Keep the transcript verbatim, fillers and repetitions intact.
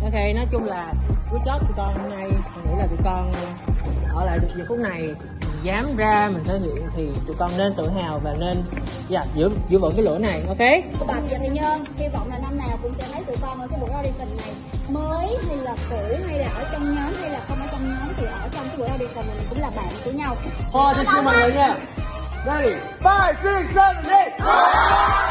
Ok, nói chung là cuối chót tụi con hôm nay mình nghĩ là tụi con ở lại được giờ phút này, mình dám ra mình thể hiện thì tụi con nên tự hào và nên dạ, giữ giữ vững cái lửa này. Ok. Cô Bạch và thầy Nhân hy vọng là năm nào cũng sẽ thấy tụi con ở cái buổi audition này, mới hay là cũ hay là ở trong nhóm hay là không ở trong nhóm thì ở trong cái buổi audition này mình cũng là bạn của nhau. Thôi cho xin mọi người nha. Ready, five, six, seven, eight.